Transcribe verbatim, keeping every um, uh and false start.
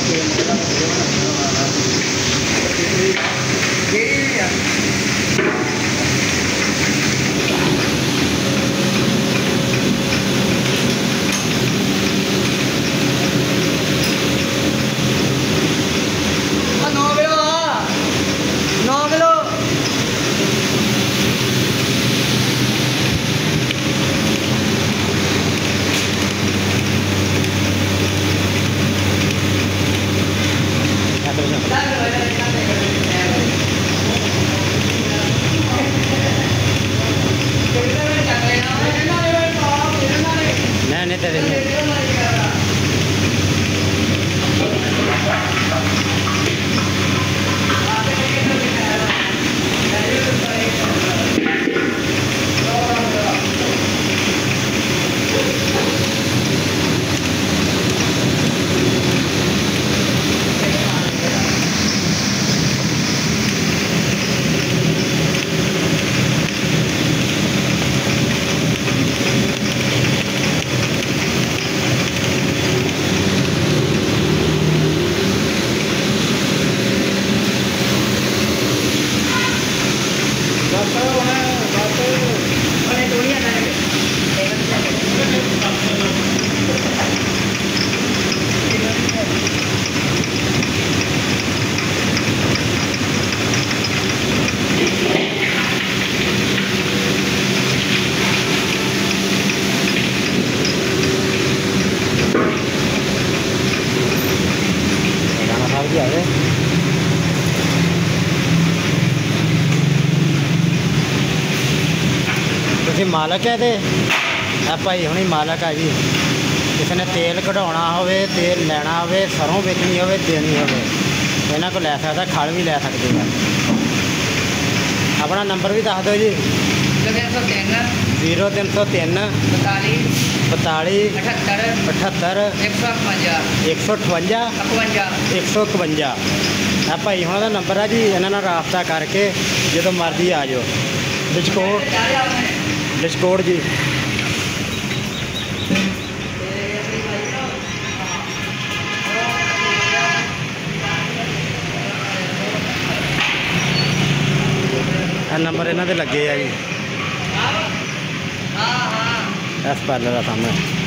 नहीं तेरे ਤੁਸੀਂ ਮਾਲਕ ਹੈ ਤੇ ਆ ਭਾਈ ਹੁਣੀ ਮਾਲਕ ਆ ਜੀ। ਕਿਸੇ ਨੇ ਤੇਲ ਕਢਾਉਣਾ ਹੋਵੇ, ਤੇਲ ਲੈਣਾ ਹੋਵੇ, ਸਰੋਂ ਵੇਚਣੀ ਹੋਵੇ, ਦੇਣੀ ਹੋਵੇ, ਇਹਨਾਂ ਕੋਲ ਲੈ ਸਕਦਾ, ਖਲ ਵੀ ਲੈ ਸਕਦੇ ਆ। ਆਪਣਾ ਨੰਬਰ ਵੀ ਦੱਸ ਦਿਓ ਜੀ। ਜ਼ੀਰੋ ਤਿੰਨ ਸੌ ਤਿੰਨ ਬਤਾਲੀ ਅਠੱਤਰ ਅਠੱਤਰ ਇੱਕ ਸੌ ਅਠਵੰਜਾ ਇੱਕ ਸੌ ਇਕਵੰਜਾ। ਆ ਭਾਈ ਹੁਣਾਂ ਦਾ ਨੰਬਰ ਆ ਜੀ। ਇਹਨਾਂ ਨਾਲ ਰਾਬਤਾ ਕਰਕੇ ਜਦੋਂ ਮਰਜ਼ੀ ਆ ਜਾਓ। ਲਿਸ਼ਕੋਟ ਲਿਸ਼ਕੋਟ ਜੀ। ਆ ਨੰਬਰ ਇਹਨਾਂ ਦੇ ਲੱਗੇ ਆ ਜੀ ਇਸ ਪਾਰਲਰ ਦਾ ਸਾਹਮਣੇ।